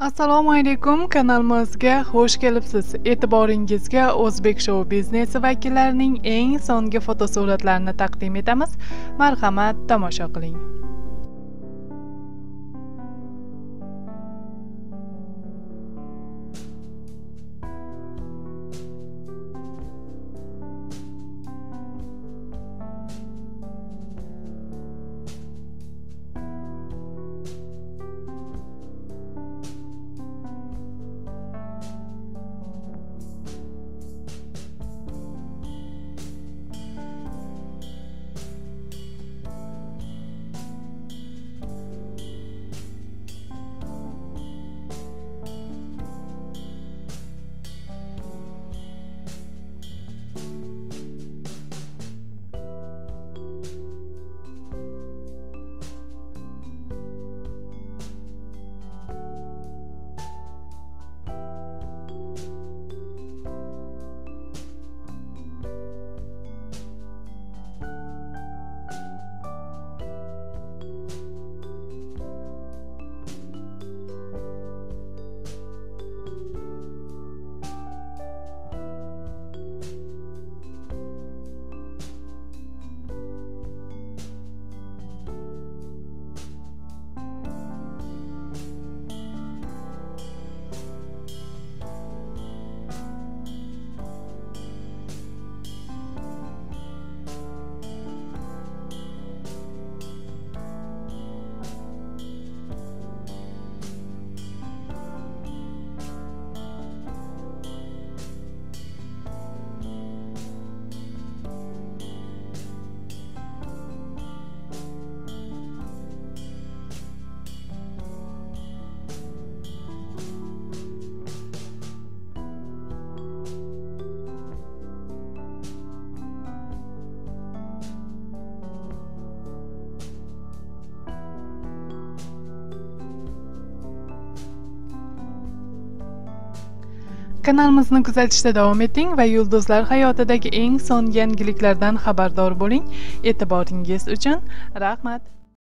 Assalomu alaykum, kanalimizga xush kelibsiz. E'tiboringizga O'zbek Show biznesi vakillarining eng so'nggi fotosuratlarini taqdim etamiz. Marhamat, tomosha qiling. Kanalimizni kuzatishda davom eting va yulduzlar hayotidagi eng so'nggi yangiliklardan xabardor bo'ling. E'tiboringiz uchun rahmat.